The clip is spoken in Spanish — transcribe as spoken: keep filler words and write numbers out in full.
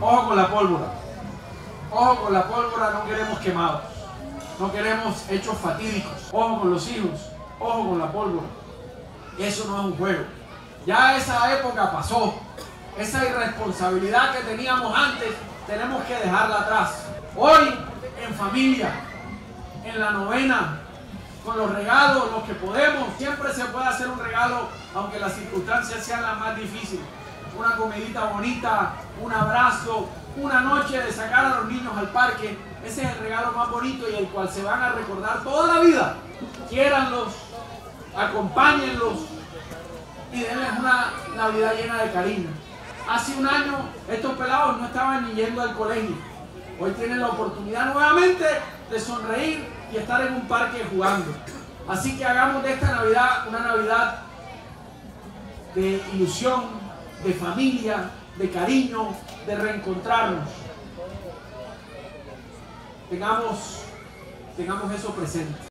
Ojo con la pólvora. Ojo con la pólvora, no queremos quemados. No queremos hechos fatídicos. Ojo con los hijos. Ojo con la pólvora. Eso no es un juego. Ya esa época pasó. Esa irresponsabilidad que teníamos antes, tenemos que dejarla atrás. Hoy, en familia, en la novena, con los regalos, los que podemos, siempre se puede hacer un regalo, aunque las circunstancias sean las más difíciles. Una comidita bonita, un abrazo, una noche de sacar a los niños al parque. Ese es el regalo más bonito y el cual se van a recordar toda la vida. Quiéranlos, acompáñenlos y denles una Navidad llena de cariño. Hace un año estos pelados no estaban ni yendo al colegio. Hoy tienen la oportunidad nuevamente de sonreír y estar en un parque jugando. Así que hagamos de esta Navidad una Navidad de ilusión, de familia, de cariño, de reencontrarnos. Tengamos, tengamos eso presente.